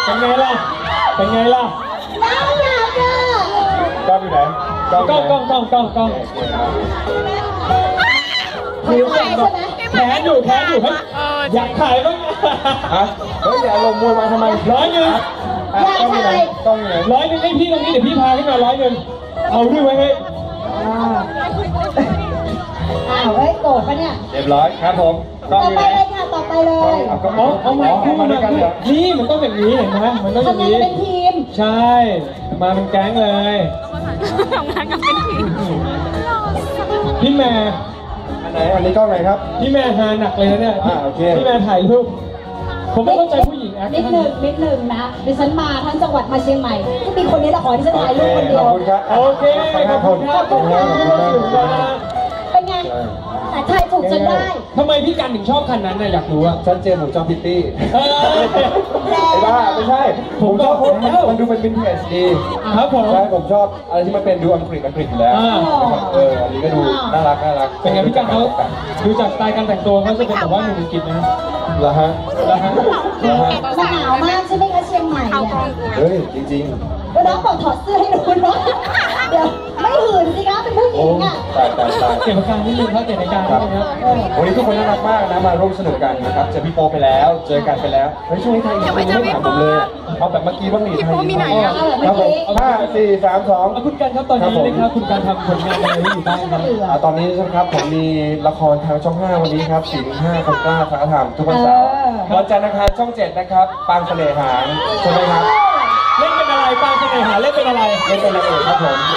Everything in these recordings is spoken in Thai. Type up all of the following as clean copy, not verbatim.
เป็นไงล่ะเป็นไงล่ะน่ารักอ่ะกล้องอยู่ไหนกล้องผิวใช่ไหมแขนอยู่ให้อยากถ่ายบ้างฮะเฮ้ยอย่าลงมวยมาทำไม 100 อยากถ่ายกล้องอยู่ไหน 100ให้พี่ตรงนี้เดี๋ยวพี่พาขึ้นมา100เอาด้วยไว้ให้เฮ้ยโกรธปะเนี่ยเรียบร้อยครับผมต่อไปเลยค่ะต่อไปเลยเอามาคู่มาด้วยกันนี่มันต้องแบบนี้เห็นไหมมันต้องอย่างนี้เป็นทีมใช่มาเป็นแก๊งเลยทำงานกันเป็นทีมพี่แม่อันนี้กล้องไหนครับพี่แม่หาหนักเลยนะเนี่ยพี่แม่ถ่ายรูปผมไม่เข้าใจผู้หญิงนิดหนึ่งนะดิฉันมาทั้งจังหวัดมาเชียงใหม่ที่มีคนนี้ละขอที่ฉันถ่ายรูปคนเดียวขอบคุณครับโอเคขอบคุณครับเป็นไงแต่ถ่ายถูกจนได้ทำไมพี่กันถึงชอบคันนั้นน่ะอยากรู้อะฉันเจมผมชอบพิตตี้ไอ้บ้าไม่ใช่ผมชอบมันดูเป็นวินเทจดีครับผมใช่ผมชอบอะไรที่มันเป็นดูอังกฤษอยู่แล้วอันนี้ก็ดูน่ารักเป็นไงพี่กันเขาดูจากสไตล์การแต่งตัวเขาจะเป็นแบบว่าหนุ่มอังกฤษนะเหรอฮะมันหนาวมากใช่ไหมคะเชียงใหม่เนี่ยเฮ้ยจริงๆแล้วน้องบอกถอดเสื้อให้ดูเนาะเดี๋ยวไม่หื่นสิคะเป็นผู้หญิงอ่ะเก็บอาการนิดนึงครับเก็บอาการนิดนึงครับวันนี้ทุกคนน่ารักมากนะมาร่วมสนุกกันนะครับเจอพี่โปไปแล้วเจอกันไปแล้วเฮ้ยช่วงนี้ไทยไม่ถามผมเลยเอาแบบเมื่อกี้บ้างดิไทยครับผม5 4 3 2 คุณกันครับตอนนี้นะครับคุณกันทำผลงานอะไรอยู่บ้างครับตอนนี้นะครับผมมีละครทางช่อง5วันนี้ครับ4 5คนกล้าท้าทำทุกวันเสาร์วันจันทร์อังคารช่อง7นะครับปางเสน่หาใช่ไหมครับเล่นเป็นอะไรปางเสน่หาเล่นเป็นอะไรเล่นเป็นนางเอกครับผม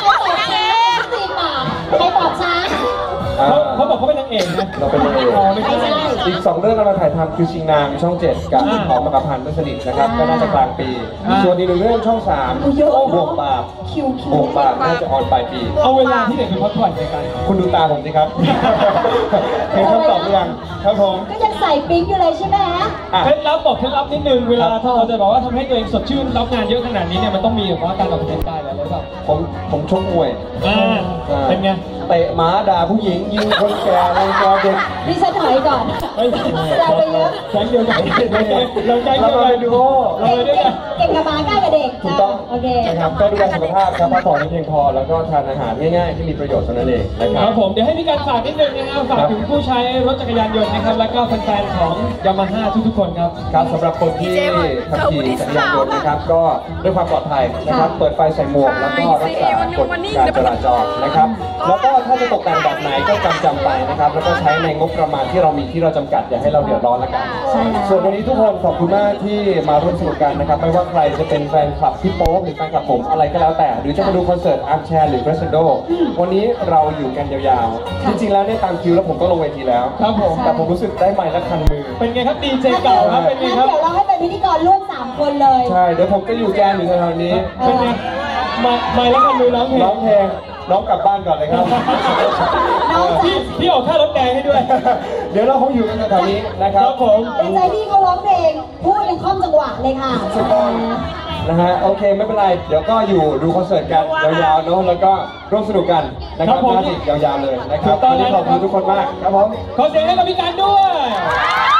ใครตอบช้าเขาบอกเขาเป็นนางเอกนะเราเป็นนางเอกไม่ใช่อีก2เรื่องเราถ่ายทำคือชิงนางช่อง7กับหอมมะพันธ์สนิทนะครับก็น่าจะกลางปีส่วนอีก1เรื่องช่อง3บวกปากน่าจะออนปลายปีเอาเวลาที่ไหนเป็นพักผ่อนในการคุณดูตาผมสิครับเห็นคำตอบหรือยังครับผมก็ยังใส่ปิ๊งอยู่เลยใช่ไหมฮะเคล็ดลับบอกเคล็ดลับนิดนึงเวลาถ้าเราจะบอกว่าทำให้ตัวเองสดชื่นรับงานเยอะขนาดนี้เนี่ยมันต้องมีแบบว่าการออกกำลังกายอะไรหรือเปล่าผมชกมวยเป็นไงเตะหมาด่าผู้หญิงยิงคนแก่อะไรก็เด็กดิฉันถอยก่อนเราไปเยอะแข่งเดียวกันเราใจเดียวกันดูเราเลยด้วยกันเก่งกับหมาใกล้กับเด็กถูกต้องโอเคนะครับก็ดูแลสุขภาพครับพักผ่อนให้เพียงพอแล้วก็ทานอาหารง่ายๆที่มีประโยชน์เท่านั้นเองนะครับผมเดี๋ยวให้พี่การฝากนิดนึงนะครับฝากถึงผู้ใช้รถจักรยานยนต์นะครับแล้วก็แฟนๆของยามาฮ่าทุกๆคนครับครับสำหรับคนที่ขับขี่จักรยานยนต์นะครับก็ด้วยความปลอดภัยนะครับเปิดไฟใส่หมวกแล้วก็รักษากฎการจราจรนะครับแล้วก็ถ้าจะตกแต่งแบบไหนก็จำไปนะครับแล้วก็ใช้ในงบประมาณที่เรามีที่เราจำกัดอย่าให้เราเดือดร้อนละกันส่วนวันนี้ทุกคนขอบคุณมากที่มาร่วมสนุกกันนะครับไม่ว่าใครจะเป็นแฟนคลับพี่โป๊ปหรือแฟนคลับผมอะไรก็แล้วแต่หรือจะมาดูคอนเสิร์ตอาร์มแชร์หรือเฟรชโดวันนี้เราอยู่กันยาวๆจริงๆแล้วเนี่ยตามคิวแล้วผมก็ลงเวทีแล้วครับผมแต่ผมรู้สึกได้ไมค์และคันมือเป็นไงครับดีเจเก่าครับเป็นไงครับเดี๋ยวเราให้เป็นพิธีกรร่วม3คนเลยใช่เดี๋ยวผมก็อยู่แกนอยู่แถวนี้เป็นไงไมค์และคันมือร้องเพลงน้องกลับบ้านก่อนเลยครับพี่ออกค่ารถแดงให้ด้วยเดี๋ยวเราคงอยู่กันแถวนี้นะครับผมแต่ใจพี่เขาร้องเพลงพูดยังคล่อมจังหวะเลยค่ะนะฮะโอเคไม่เป็นไรเดี๋ยวก็อยู่ดูคอนเสิร์ตกันยาวๆเนาะแล้วก็ร่วมสนุกกันนะครับน่าจะยาวๆเลยนะครับวันนี้ขอบคุณทุกคนมากครับผมขอเสียงให้กับพี่การด้วย